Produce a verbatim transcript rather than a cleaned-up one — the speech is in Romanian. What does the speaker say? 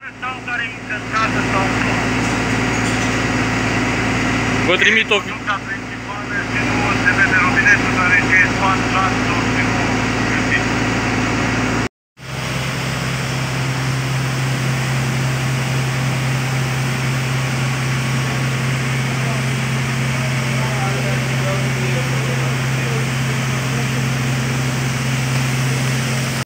Sau care încărcată sau nu. Vă trimit o... Conducta principală și nu se vede robinetul care e span, lanțul.